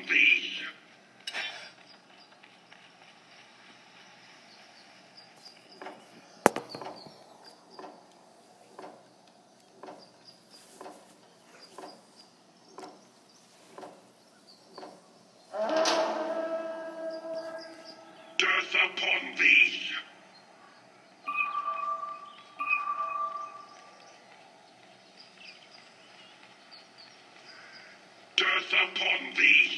thee! Death upon thee! Death upon thee!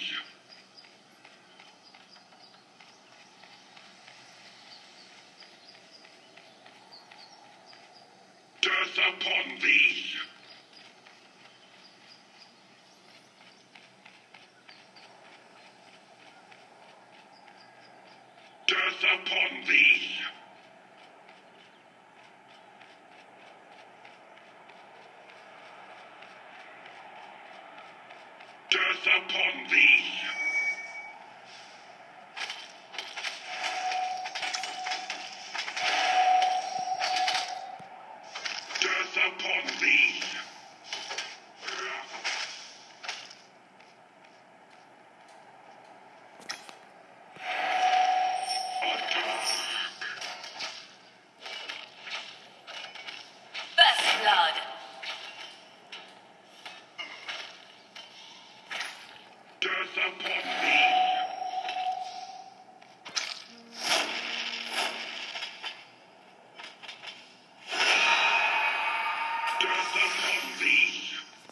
Death upon thee! Death upon thee! Death upon thee! Death upon thee! First blood. Death upon thee! Death upon thee!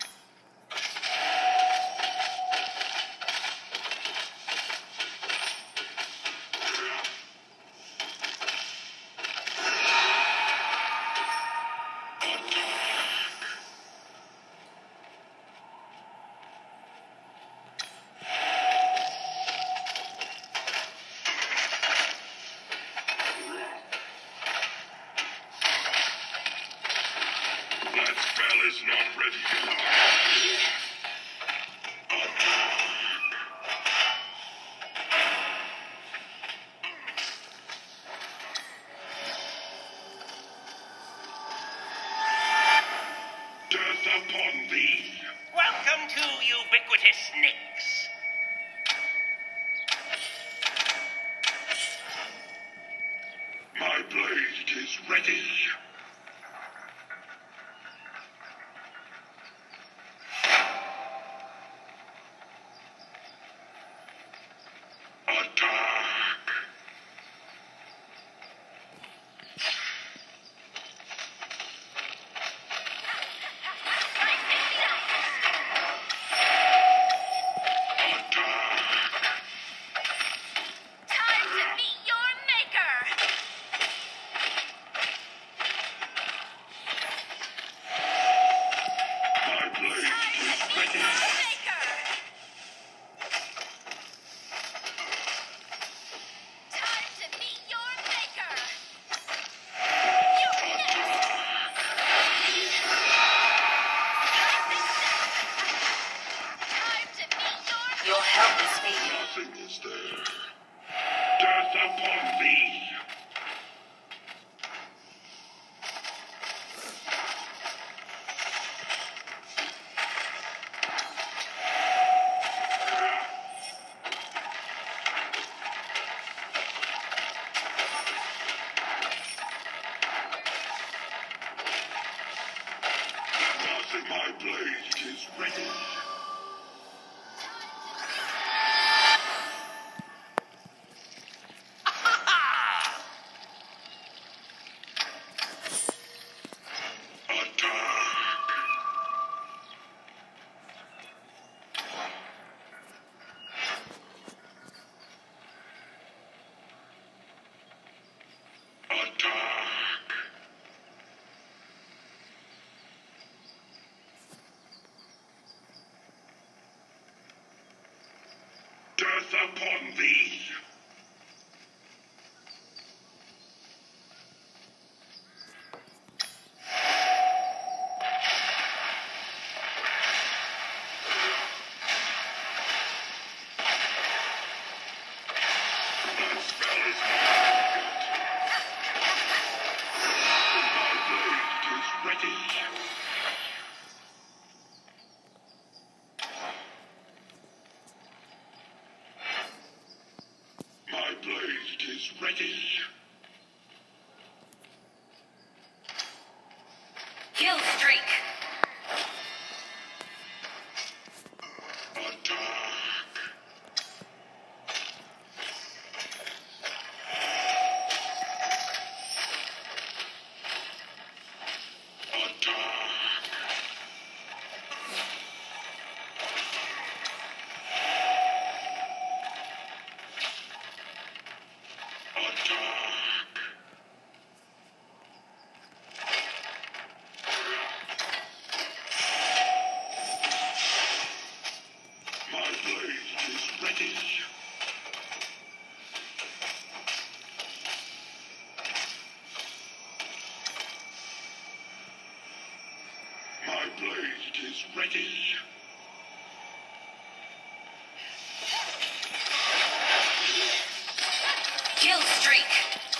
That spell is not ready to Death upon thee! Welcome to Ubiquitous Snakes. My blade is ready. Attack! Time to meet your maker. My blade is ready. Maker. Time to meet your maker. Time to meet your help is fading. Nothing is there. Death upon thee! Nothing, my blade is ready. Attack! Attack! Death upon thee! That spell is not yet. My blade is ready. Attack! Attack! Attack! My blade is ready. My blade is ready. Kill streak.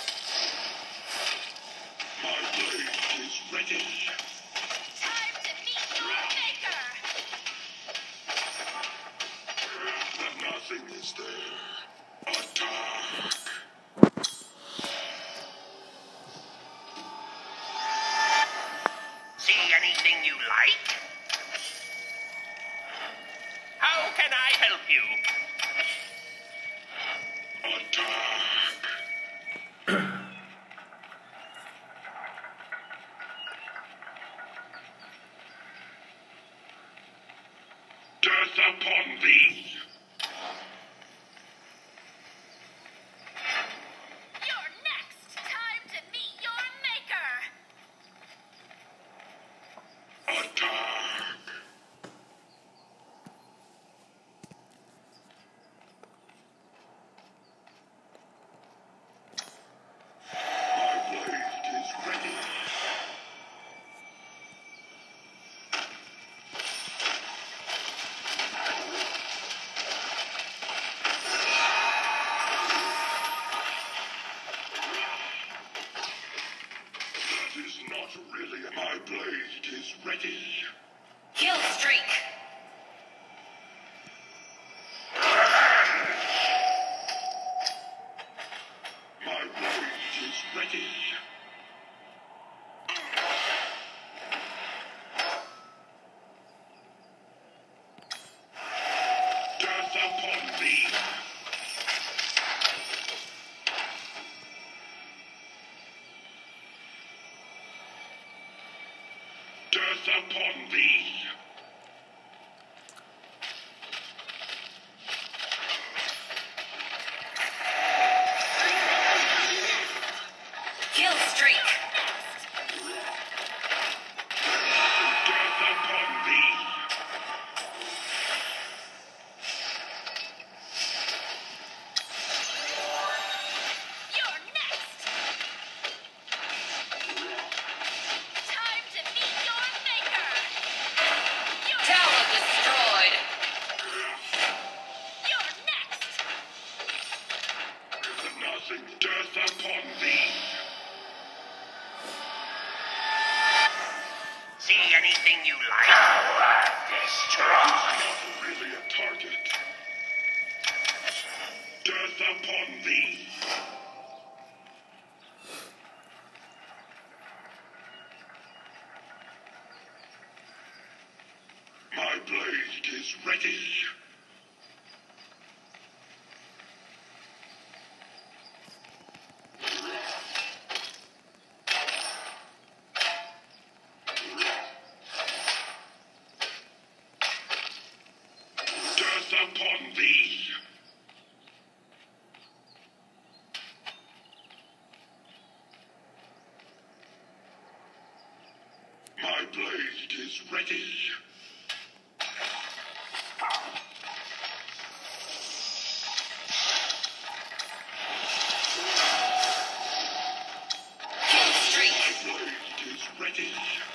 My blade is ready. Time to meet your maker. But nothing is there. Attack! See anything you like? How can I help you? Attack! Death upon thee! You're next. Time to meet your maker. Attack! My blade is ready. That is not really my blade is ready. Kill streak. My blade is ready. Death upon thee. Death upon thee. Kill streak. Death upon thee. You're next. Time to meet your maker. Tower destroyed. You're next. Nothing. Death upon thee. See anything you like? Destroy. Not really a target. Death upon thee. My blade is ready. Death upon thee. My blade is ready. Kill streak. My blade is ready.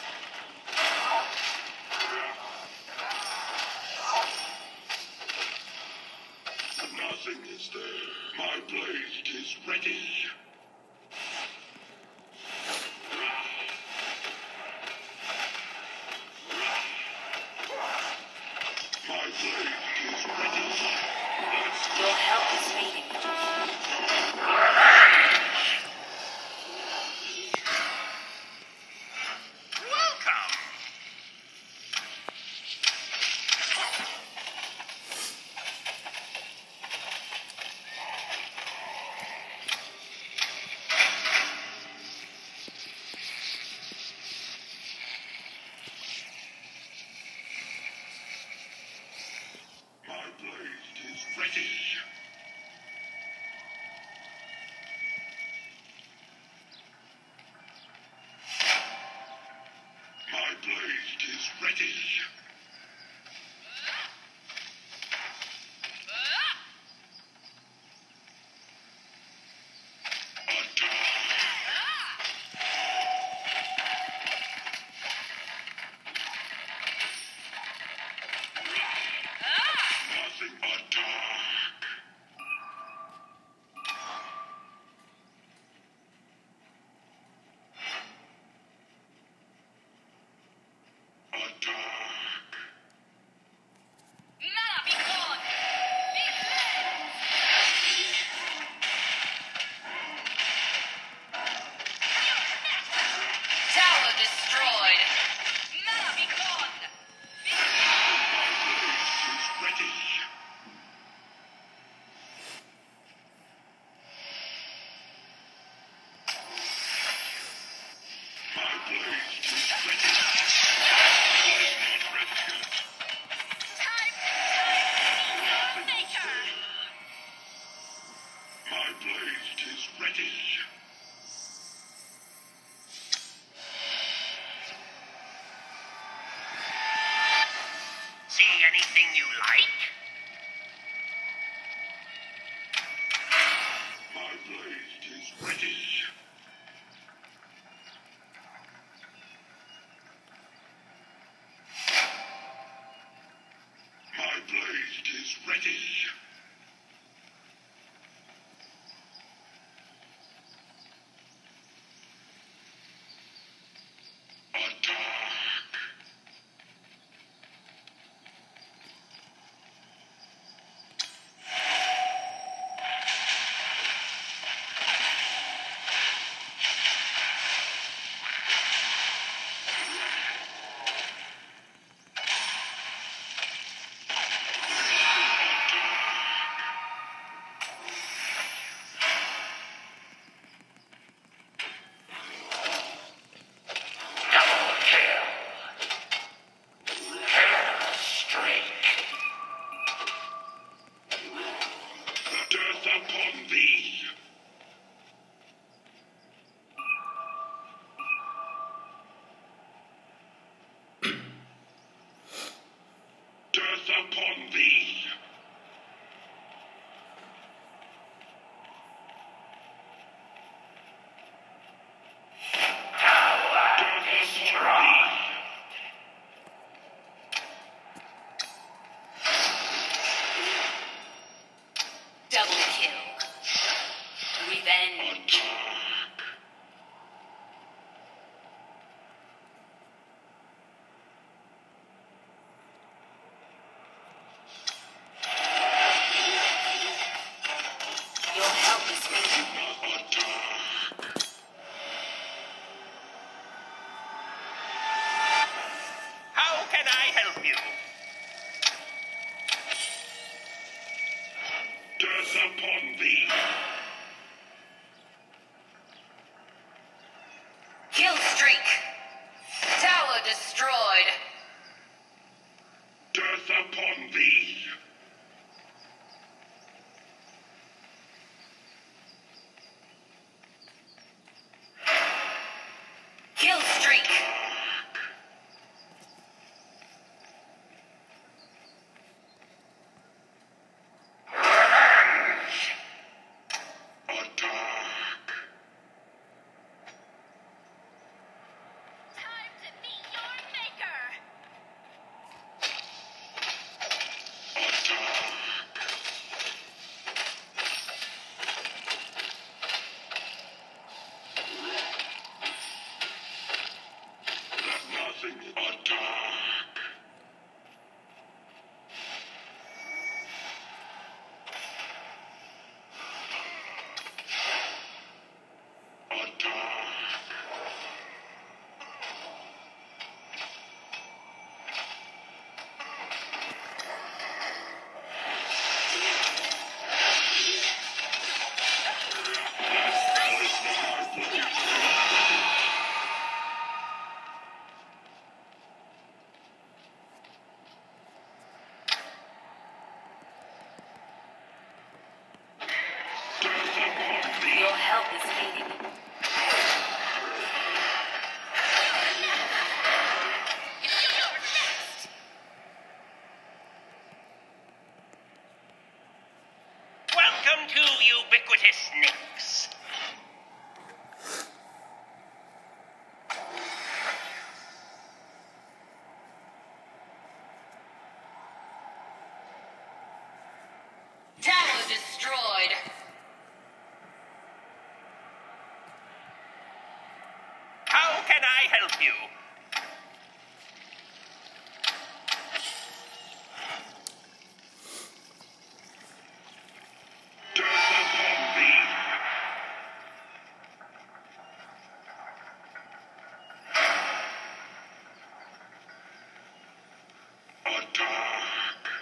Nothing is there. My blade is ready. ready. Attack. Double kill. Kill streak. Death upon thee. Death upon thee. Tower Death destroyed. upon thee. Double kill. Revenge. Attack. Your help is needed. Attack. How can I help you? Death upon thee. Kill streak. Tower destroyed. Death upon thee. Kill streak. Attack. Time to meet your maker. Attack. Nothing. Attack. Attack. Death upon thee. Your help is needed. You're next. Welcome to Ubiquitous Nix. Tower destroyed. How can I help you? Death upon thee. Attack.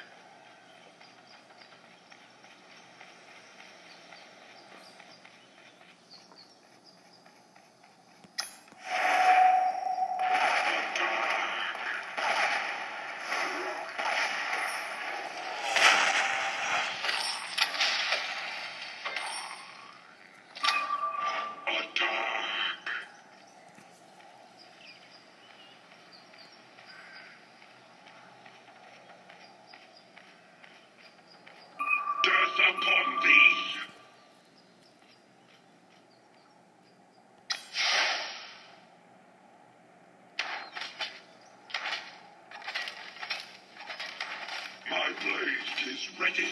is ready.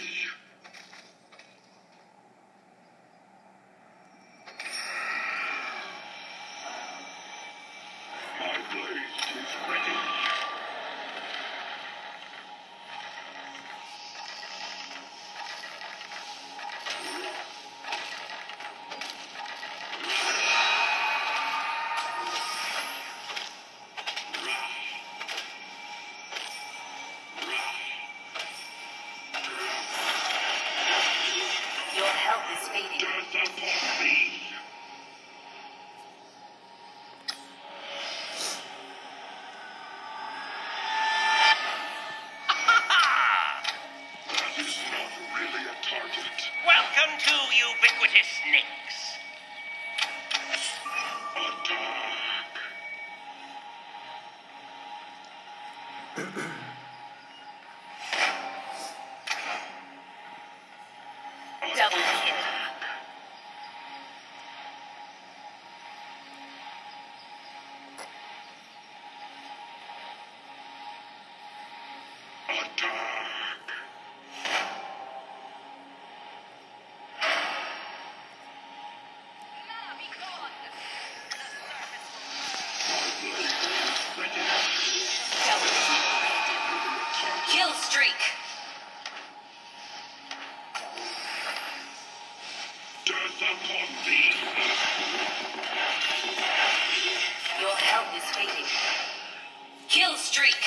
My blade is ready. Your health is fading. Death upon thee. That is not really a target. Welcome to ubiquitous snakes. Attack. Double kill. Attack. Ready. Double kill streak. Death upon thee. Your health is fading. Kill streak.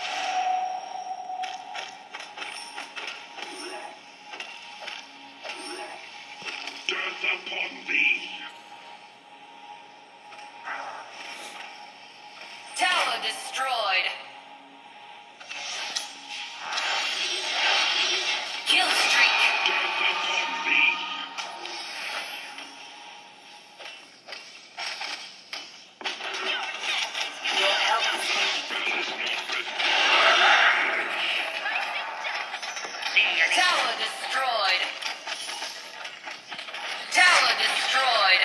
Death upon thee. Tower destroyed. Kill streak. Death upon thee. Your health is fading. That is not ready. See any Tower destroyed. Tower destroyed.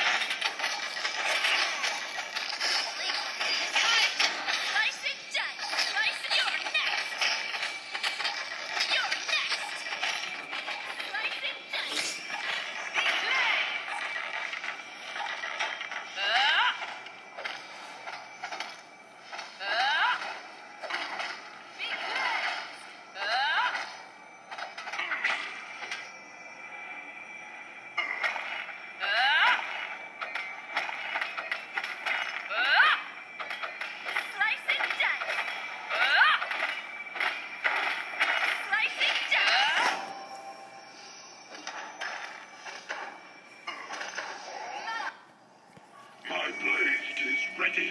My blade is ready.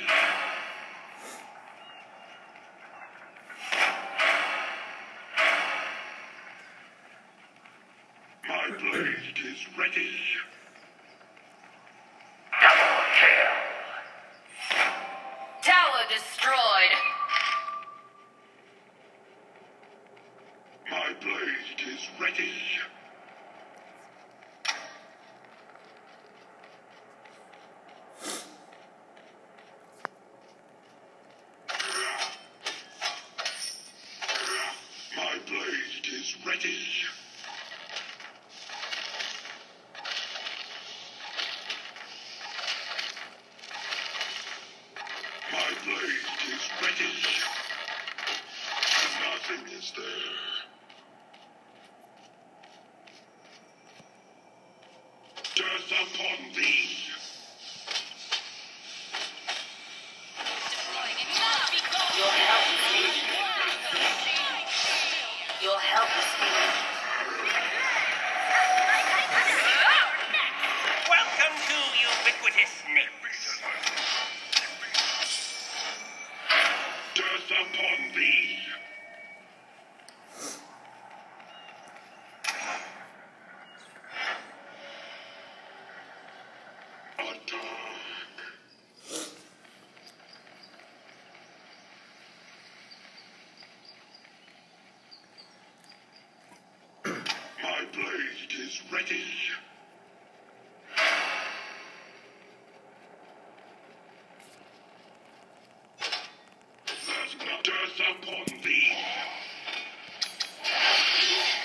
My blade is ready. double kill? Tower destroyed. My blade is ready. My blade is ready. My blade is ready. Nothing is there. Death upon thee. Your health is fading. Your health is fading. Welcome to ubiquitous snakes. Death upon thee. Attack. My blade is ready. That's not death upon thee.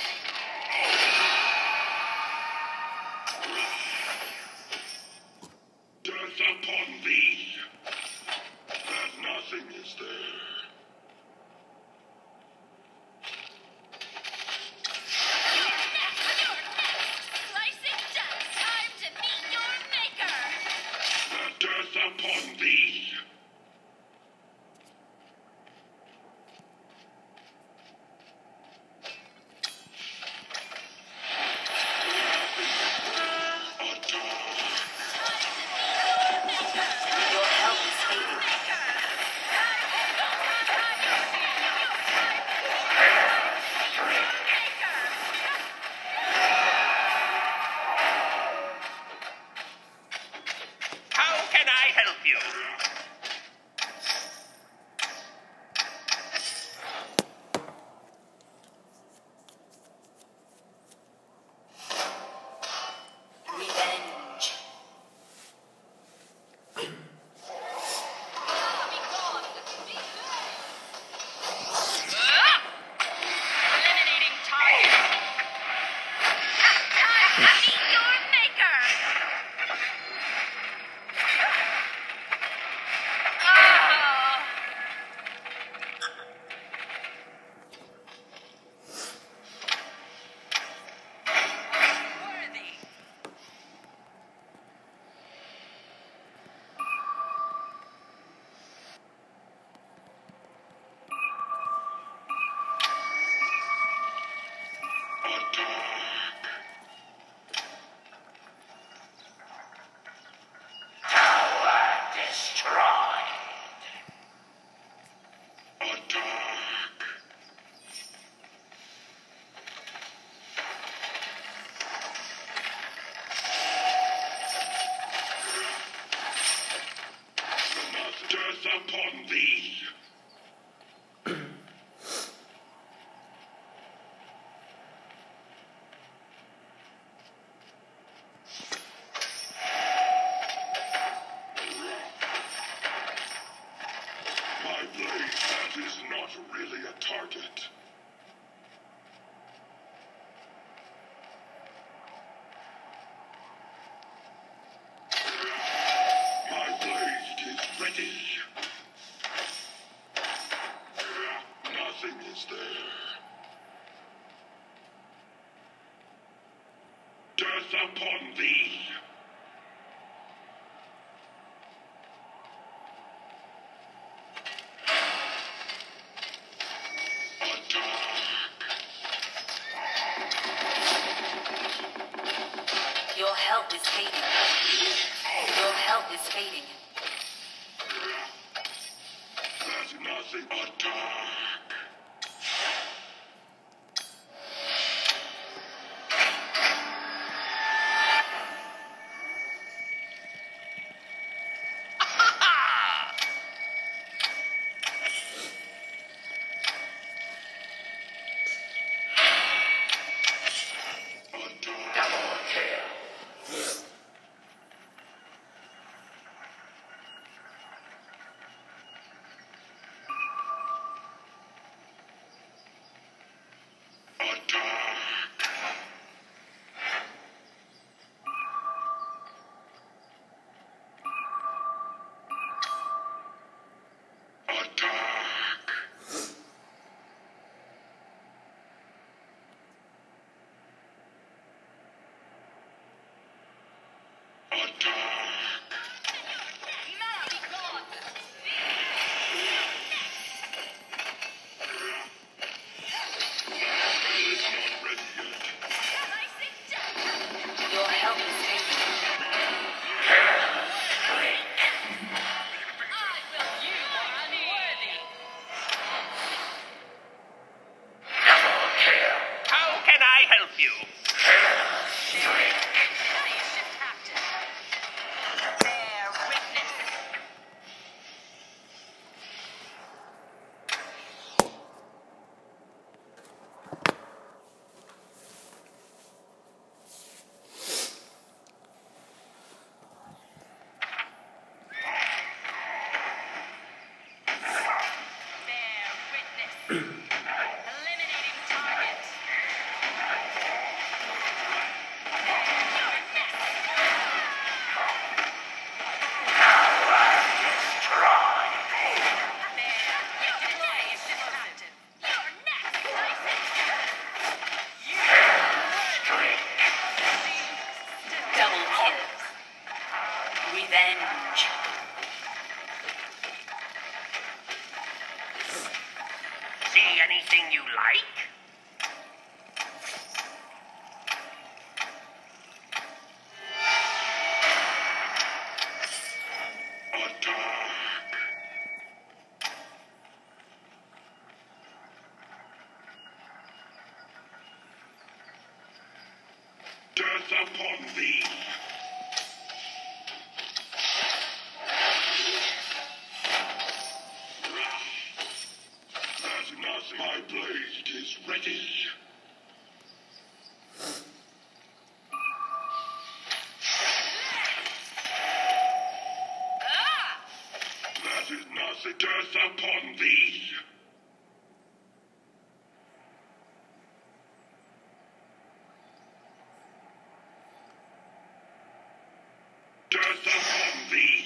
That is not really a target. My blade is ready. Nothing is there. Death upon thee. Your health is fading. Your health is fading. There's nothing. Attack. Your health is fading. How can I help you? Bear witness. Bear witness. Eliminating target. Double kill. Revenge. See anything you like? Death upon thee. There's nothing. My blade is ready. That is nothing. Death upon thee. Death upon thee.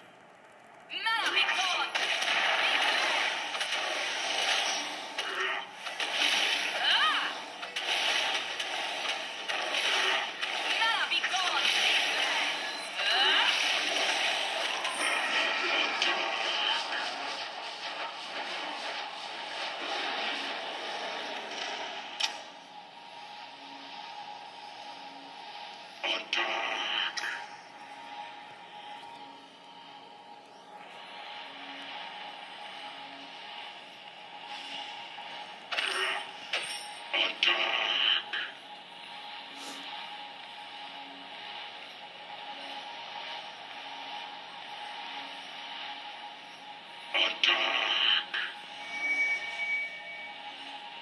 Attack. Attack. Attack.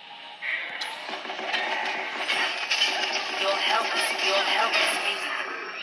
Your health is fading.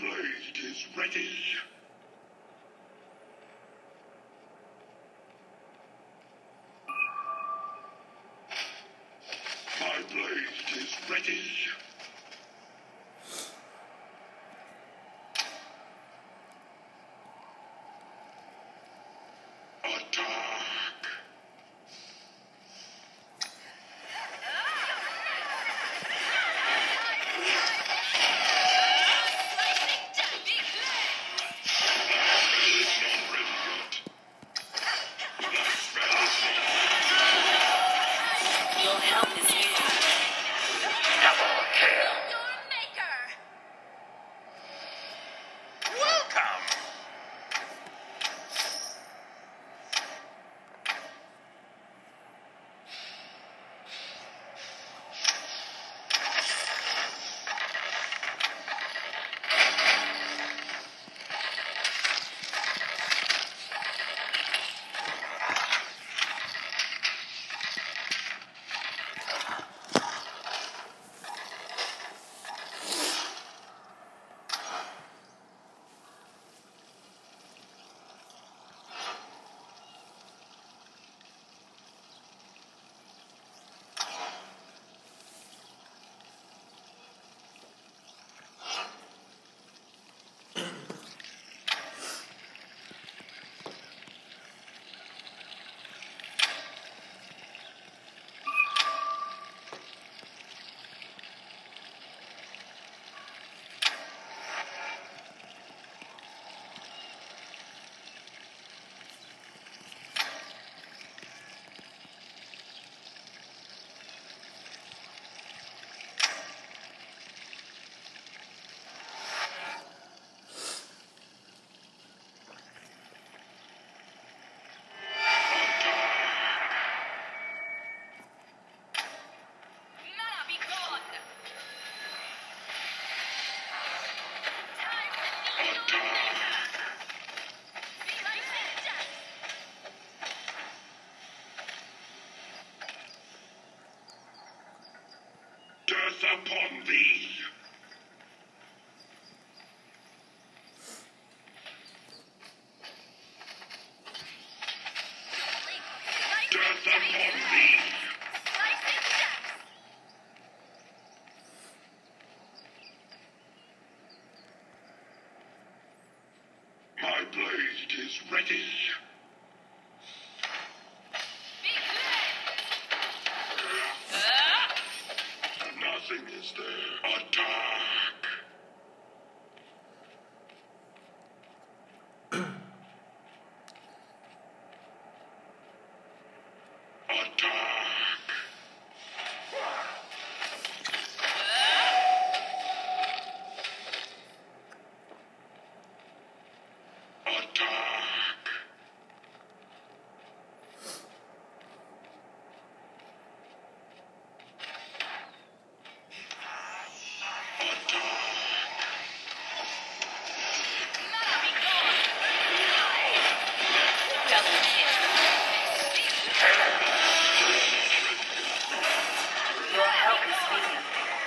blade is ready. My blade is ready. Attack! Your help is needed. Double kill. Your maker. Welcome. Mana be gone. Time to meet your maker. Slicing death. Death upon thee! Death upon thee! Slicing death. My blade is ready. Be cleansed. Nothing is there. Attack! Attack! Attack! Mana be gone. Double kill. Your help is needed.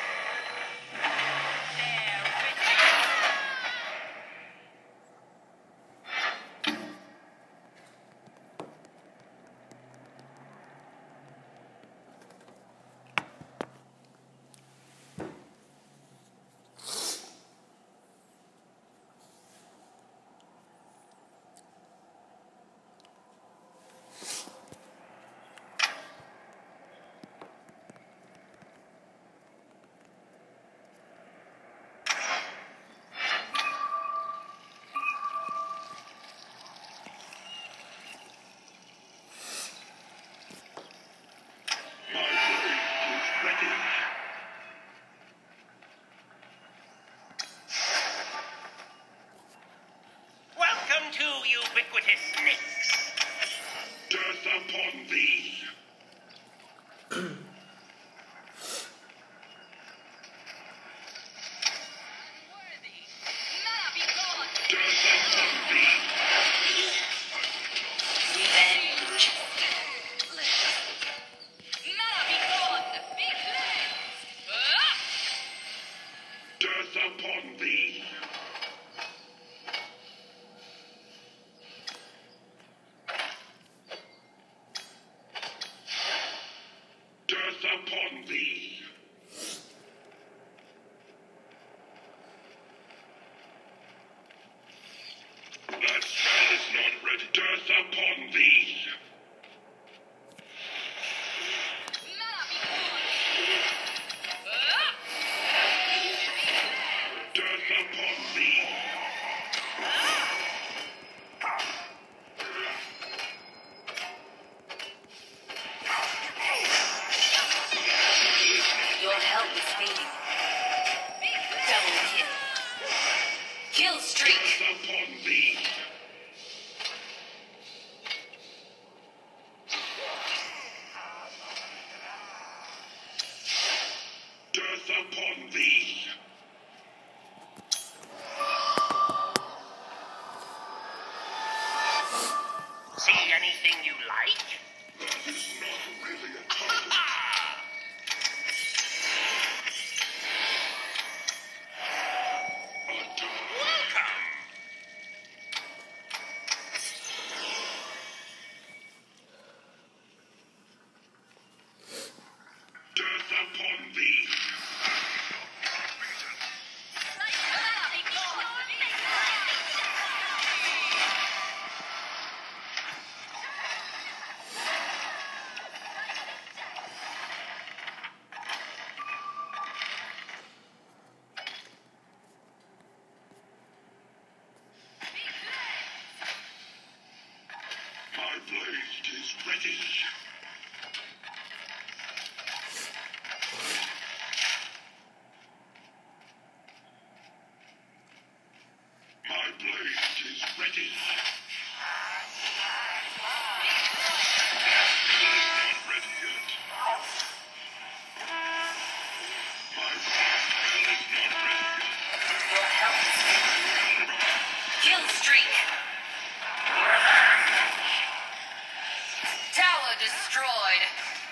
My blade is ready. Welcome to ubiquitous snakes. Death upon thee! Worthy. Mana be gone. Death upon thee! Revenge. Mana be gone. Be cleansed. Death upon thee! Death upon thee! See anything you like? That is not really a target. Welcome. Death upon thee! My blade is ready. My blade is ready. It is not ready yet. My blade is not ready yet. Your health is fading. Kill streak. Tower destroyed.